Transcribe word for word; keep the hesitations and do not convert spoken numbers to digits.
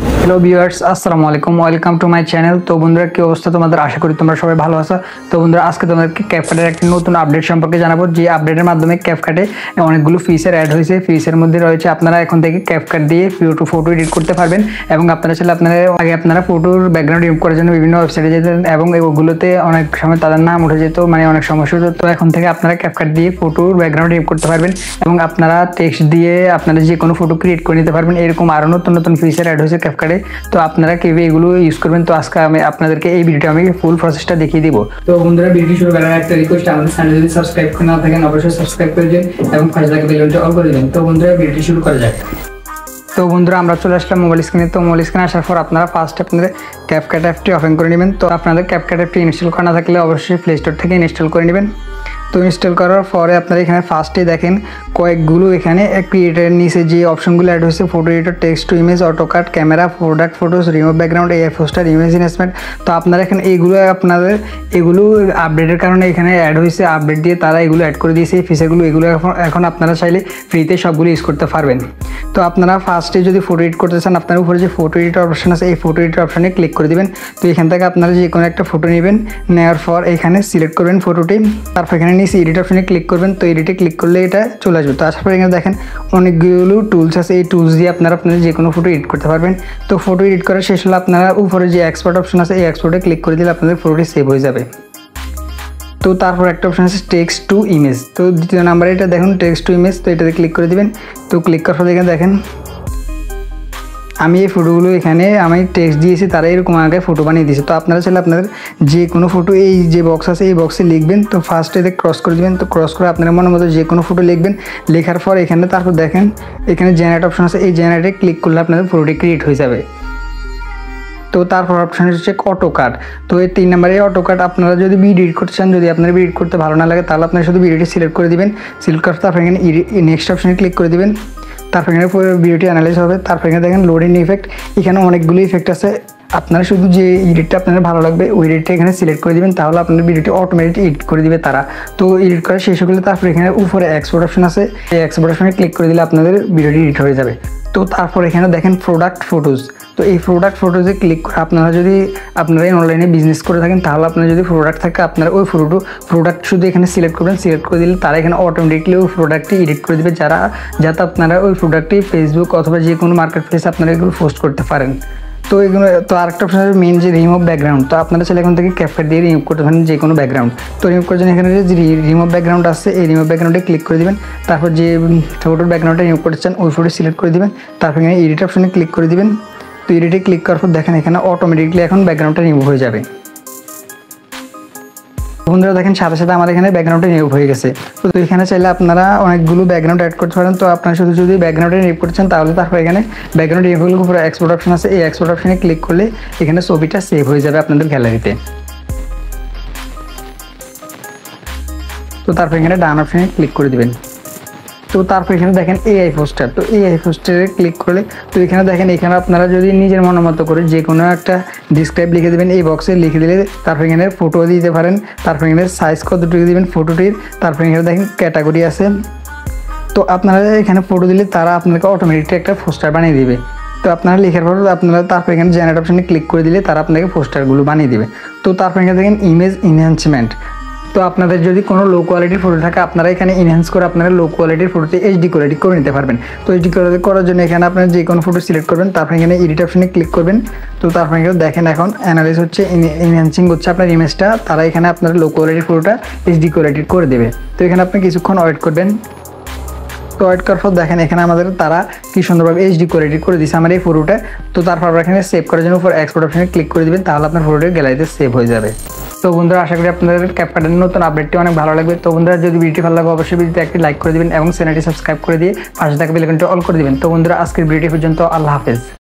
Hello viewers, আসসালামু আলাইকুম, welcome to my channel. তো বন্ধুরা, কি অবস্থা তোমাদের? আশা করি তোমরা সবাই ভালো আছো। তো বন্ধুরা, আজকে তোমাদেরকে ক্যাপকাটের একটি নতুন আপডেট সম্পর্কে জানাবো, যে আপডেটের মাধ্যমে ক্যাপকাটে অনেকগুলো ফিচার অ্যাড হয়েছে। ফিচারের মধ্যে রয়েছে আপনারা এখন থেকে ক্যাপকাট দিয়ে ফটো ফটো এডিট করতে পারবেন, এবং আপনারা চাইলে আপনারা আগে আপনারা ফটোর ব্যাকগ্রাউন্ড রিমুভ করার জন্য বিভিন্ন ওয়েবসাইটে যেতেন, এবং ওগুলোতে অনেক সময় তাদের নাম উঠে যেত, মানে অনেক সমস্যা হতো। তো এখন থেকে আপনারা ক্যাপকাট দিয়ে ফটোর ব্যাকগ্রাউন্ড রিমুভ করতে পারবেন, এবং আপনারা টেক্সট দিয়ে আপনারা যে কোনো ফটো ক্রিয়েট করে নিতে পারবেন। এরকম আরও নতুন নতুন ফিচার অ্যাড হয়েছে ক্যাপকাটে। তো আপনারা কীভাবে এগুলো ইউজ করবেন, তো আজকে আমি আপনাদেরকে এই ভিডিওটা আমি ফুল প্রসেসটা দেখিয়ে দিব। তো বন্ধুরা, ভিডিও শুরু করার একটা রিকোয়েস্ট, আমাদের চ্যানেল যদি সাবস্ক্রাইব করে না থাকেন অবশ্যই সাবস্ক্রাইব করে দিন, এবং পাশে থাকা বেল আইকনটা অল করে দিন। তো বন্ধুরা, ভিডিও শুরু করা যাক। তো বন্ধুরা, আমরা চলে আসলাম মোবাইল স্ক্রিনে। তো মোবাইল স্ক্রিনে আসার পর আপনারা ফার্স্ট আপনাদের ক্যাপকাট অ্যাপটি ওপেন করে নেবেন। তো আপনাদের ক্যাপকাট অ্যাপটি ইনস্টল করা না থাকলে অবশ্যই প্লে স্টোর থেকে ইনস্টল করে নেবেন। তো ইনস্টল করার পরে আপনারা এখানে ফার্স্টে দেখেন কয়েকগুলো এখানে ক্রিয়েটের নিচে যে অপশনগুলো অ্যাড হয়েছে, photo editor, text to image, autocut, camera, product photos, remove background, AI poster, image investment. তো আপনারা এখানে এইগুলো আপনাদের এগুলো আপডেটের কারণে এখানে অ্যাড হয়েছে, আপডেট দিয়ে তারা এগুলো অ্যাড করে দিয়েছে এই ফিচারগুলো। এগুলো এখন এখন আপনারা চাইলে ফ্রিতে সবগুলো ইউজ করতে পারবেন। তো আপনারা ফার্স্টে যদি ফটো এডিট করতে চান, আপনার উপরে যে ফটো এডিটর অপশন আছে এই ফটো এডিটর অপশানে ক্লিক করে দেবেন। তো এখান থেকে আপনারা যে কোনো একটা ফটো নেবেন, নেওয়ার পর এখানে সিলেক্ট করবেন ফটোটি, তারপর এখানে নিচে এডিট অপশানে ক্লিক করবেন। তো এডিটে ক্লিক করলে এটা চলে আসবে। তো আসার পর এখানে দেখেন অনেকগুলো টুলস আছে, এই টুলস দিয়ে আপনারা আপনাদের যে কোনো ফটো এডিট করতে পারবেন। তো ফটো এডিট করা শেষ হলে আপনারা উপরে যে এক্সপোর্ট অপশন আছে এই এক্সপোর্টে ক্লিক করে দিলে আপনাদের ফটোটি সেভ হয়ে যাবে। তো তারপর একটা অপশন আছে টেক্সট টু ইমেজ। তো দ্বিতীয় নাম্বারে এটা দেখুন টেক্সট টু ইমেজ। তো এটাতে ক্লিক করে দিবেন। তো ক্লিক করার পর এখানে দেখেন আমি এই ফটোগুলো এখানে আমি টেক্সট দিয়েছি, তারা এরকম আগে ফটো বানিয়ে দিয়েছে। তো আপনারা চাইলে আপনাদের যে কোনো ফটো এই যে বক্স আছে এই বক্সে লিখবেন। তো ফার্স্ট এতে ক্রস করে দেবেন। তো ক্রস করে আপনার মনের মতো যে কোনো ফটো লিখবেন। লেখার পর এখানে তারপর দেখেন এখানে জেনারেট অপশন আছে, এই জেনারেটে ক্লিক করলে আপনাদের ফটোটি ক্রিয়েট হয়ে যাবে। তো তারপর অপশান হচ্ছে অটোকাট। তো এই তিন নম্বরে অটোকাট, আপনারা যদি ভিডিও এডিট করতে চান, যদি আপনার ভিডিও করতে ভালো না লাগে, তাহলে আপনারা শুধু ভিডিওটি সিলেক্ট করে দিবেন। সিলেক্ট করার তারপর এখানে নেক্সট অপশানে ক্লিক করে দিবেন। তারপর এখানে পুরো ভিডিওটি অ্যানালাইজ হবে। তারপর এখানে দেখেন লোডিং ইফেক্ট, এখানে অনেকগুলো ইফেক্ট আছে। আপনারা শুধু যে এডিটটা আপনাদের ভালো লাগবে ওই এডিটটা এখানে সিলেক্ট করে দিবেন, তাহলে আপনার ভিডিওটি অটোমেটিক এডিট করে দিবে তারা। তো এডিট করা শেষ হলে তারপর এখানে উপরে এক্সপোর্ট অপশন আছে, এই এক্সপোর্ট অপশনে ক্লিক করে দিলে আপনাদের ভিডিওটি এডিট হয়ে যাবে। তো তারপর এখানে দেখেন প্রোডাক্ট ফটোজ। তো এই প্রোডাক্ট ফটোজে ক্লিক করে আপনারা যদি আপনারা অনলাইনে বিজনেস করে থাকেন, তাহলে আপনার যদি প্রোডাক্ট থাকে আপনারা ওই ফটো প্রোডাক্ট শুধু এখানে সিলেক্ট করবেন। সিলেক্ট করে দিলে তারা এখানে অটোমেটিকলি ওই প্রোডাক্টটি এডিট করে দেবে, যারা যাতে আপনারা ওই প্রোডাক্টটি ফেসবুক অথবা যে কোনো মার্কেট প্লেসে আপনারা এগুলো পোস্ট করতে পারেন। তো এগুলো তো আরেকটা অপশন আছে মেন যে রিমুভ ব্যাকগ্রাউন্ড। তো আপনারা চাইলে এখান থেকে ক্যাপকাট দিয়ে রিমুভ করতে পারেন যে কোনো ব্যাকগ্রাউন্ড। তো রিমুভ করার জন্য এখানে যে রিমুভ ব্যাকগ্রাউন্ড আছে এই রিমুভ ব্যাকগ্রাউন্ডে ক্লিক করে দিবেন। তারপর যে ফটোর ব্যাকগ্রাউন্ডটা রিমুভ করতে চান ওই ফটো সিলেক্ট করে দিবেন। তারপর এখানে এডিট অপশনে ক্লিক করে দিবেন। তো এডিটে ক্লিক করার পর দেখেন এখানে অটোমেটিকলি এখন ব্যাকগ্রাউন্ডটা রিমুভ হয়ে যাবে। বন্ধুরা দেখেন সাথে সাথে আমার এখানে ব্যাকগ্রাউন্ডটা রিমুভ হয়ে গেছে। তো এখানে চাইলে আপনারা অনেকগুলো ব্যাকগ্রাউন্ড অ্যাড করতে পারেন। তো আপনারা শুধু যদি ব্যাকগ্রাউন্ডে রিমুভ করছেন, তাহলে তারপর এখানে ব্যাকগ্রাউন্ড রিমুভ হলে উপরে এক্সপোর্ট অপশন আছে, এই এক্সপোর্ট অপশনে ক্লিক করলে এখানে ছবিটা সেভ হয়ে যাবে আপনাদের গ্যালারিতে। তো তারপর এখানে ডান অপশনে ক্লিক করে দিবেন। তো তারপর এখানে দেখেন এআই পোস্টার। তো এআই পোস্টারে ক্লিক করলে তো এখানে দেখেন এখানে আপনারা যদি নিজের মন মতো করে যে কোনো একটা ডিসক্রাইব লিখে দেবেন, এই বক্সে লিখে দিলে তারপর এখানে ফটো দিতে পারেন। তারপর এখানে সাইজ কতটুকু দেবেন ফটোটির। তারপর এখানে দেখেন ক্যাটাগরি আছে। তো আপনারা এখানে ফটো দিলে তারা আপনাকে অটোমেটিক একটা পোস্টার বানিয়ে দিবে। তো আপনারা লেখার পর আপনারা তারপর এখানে জেনারেট অপশনে ক্লিক করে দিলে তারা আপনাকে পোস্টারগুলো বানিয়ে দিবে। তো তারপর এখানে দেখেন ইমেজ এনহ্যান্সমেন্ট। তো আপনাদের যদি কোনো লো কোয়ালিটির ফটো থাকে, আপনারা এখানে এনহ্যান্স করে আপনারা লো কোয়ালিটির ফটোতে এইচডি কোয়ালিটি করে নিতে পারবেন। তো এইচডি কোয়ালিটি করার জন্য এখানে আপনারা যে কোনো ফটো সিলেক্ট করবেন, তারপর এখানে এডিট অপশনে ক্লিক করবেন। তো তারপর এখানে দেখেন এখন অ্যানালাইজ হচ্ছে, এনহ্যান্সিং হচ্ছে আপনার ইমেজটা, তারা এখানে আপনার লো কোয়ালিটির ফটোটা এইচডি কোয়ালিটি করে দেবে। তো এখানে আপনি কিছুক্ষণ ওয়েট করবেন। তো ওয়েট করার পর দেখেন এখানে আমাদের তারা কি সুন্দরভাবে এইচডি কোয়ালিটি করে দিচ্ছে আমার এই ফটোটা। তো তারপর এখানে সেভ করার জন্য উপর এক্সপোর্ট অপশনে ক্লিক করে দিবেন, তাহলে আপনার ফটোটি গ্যালারিতে সেভ হয়ে যাবে। তো বন্ধুরা, আশা করি আপনাদের ক্যাপকাটের নতুন আপডেটটি অনেক ভালো লাগবে। তো বন্ধুরা, যদি ভিডিওটি ভালো লাগে অবশ্যই ভিডিওতে একটি লাইক করে দিবেন, এবং চ্যানেলটি সাবস্ক্রাইব করে দিয়ে পাশে থাকা বেল আইকনটি অল করে দিবেন। তো বন্ধুরা, আজকের ভিডিও পর্যন্ত, আল্লাহ হাফেজ।